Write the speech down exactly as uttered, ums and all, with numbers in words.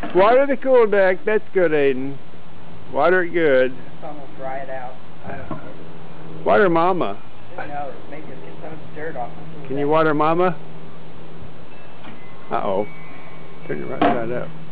Water the cool deck. That's good, Aiden. Water it good. Some will dry it out. Water Mama. Who knows? Maybe just get some of the dirt off. Can you water Mama? Uh-oh. Turn it right side up.